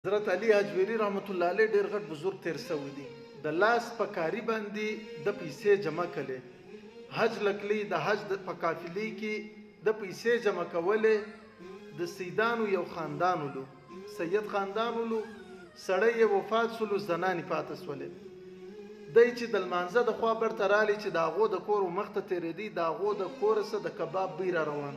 حضرت علي اجویری رحمت الله علیه ډیر غټ بزرګ تیر شوی دی. د لاس په کاری باندې د پیسې جمع کړي، حج لکلی د حج په قافلې کې د پیسې جمع کولې. د سیدانو یو خاندان ولو، سید خاندان ولو، سړی وفات سولو، زنانی پاتې سولې. دی چې د لمانځه د خوا برته رالی چې د هغو د کور مخته تېرېدی، د هغو د کوره څه د کباب بوی را روان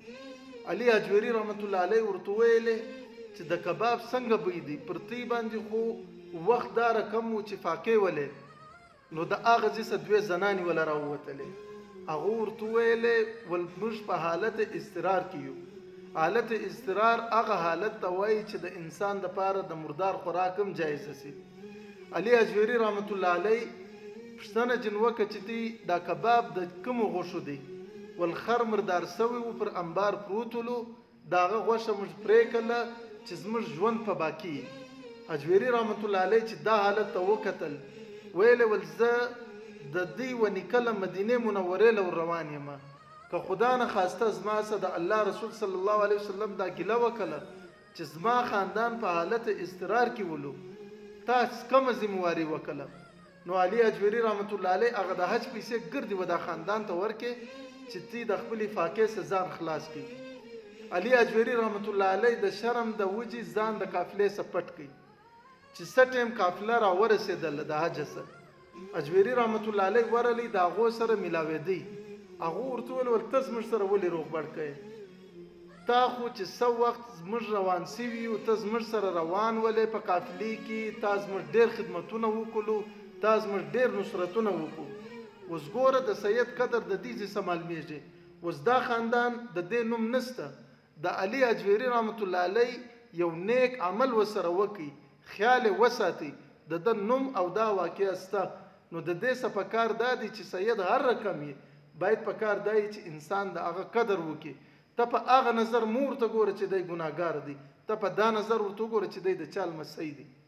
و. علي اجویری رحمت الله علیه ورته ویلې چې د کباب څنګه بوی دی؟ پر تی باندې خو وخت دا رقم و چې فاقې ولې، نو د هغه ځای څه دوې زنانې وله راووتلې. هغه ورته ویلې ول موږ په حالت اضطرار کې یو. حالت اضطرار هغه حالت ته وایي چې د انسان دپاره د مردار خوراک هم جایزه سي. علي اجویری رحمت الله علیه پوښتنه جن وکړه چې دی دا کباب د کومو غوښو دی؟ ول خر مردار سوی و، پر انبار پروت ولو، د هغه غوښه موږ پرې کړله چې زموږ ژوند په باقي. اجویری رحمت الله علیه چې دا حالت ته وکتل، ویلې ول زه د دوی و نیکله مدینې منورې له روان یم، که خدا نه خواسته زما څه د الله رسول صلی الله علیه وسلم دا ګیله وکړه چې زما خاندان په حالت اضطرار کې ولو، تاسو کومه ذمهواري وکړه؟ نو علي اجویری رحمت الله علیه هغه د حج پیسې ګردې و دا خاندان ته ورکې چې تی د خپلې فاقې څخه ځان خلاص کړي. علي اجویری رحمت الله علیه د شرم د وجې ځان د قافلې څخه پټ کړي. چې څه ټیم قافله را ورسېدله د حج څخه، اجویری رحمت الله علیه ورغلی د هغو سره میلاوېدی. هغو ورته وویل ول ته زموږ سره ولې روغبړ کوې؟ تا خو چې څه وخت زموږ روان سوي یو، ته زموږ سره روان ولې په قافلې کې، تا زموږ ډېر خدمتونه وکړو، تا زموږ ډېر نصرتونه وکړو. اوس ګوره د سید قدر د دې ځای څه معلومېږي. اوس دا خاندان د دې نوم نسته. د علي اجویری رحمت الله علیه یو نیک عمل وسره وکړي، خیال وساتي، د ده نوم او دا واقعه سته. نو د دې څه پکار دا دی چې سید هر رقم یې باید پکار دا چې انسان د هغه قدر وکړي. ته په هغه نظر مو ورته ګوره چې دی ګناهګار دی، ته په دا نظر ورته وګوره چې دی د چا لمسی دی.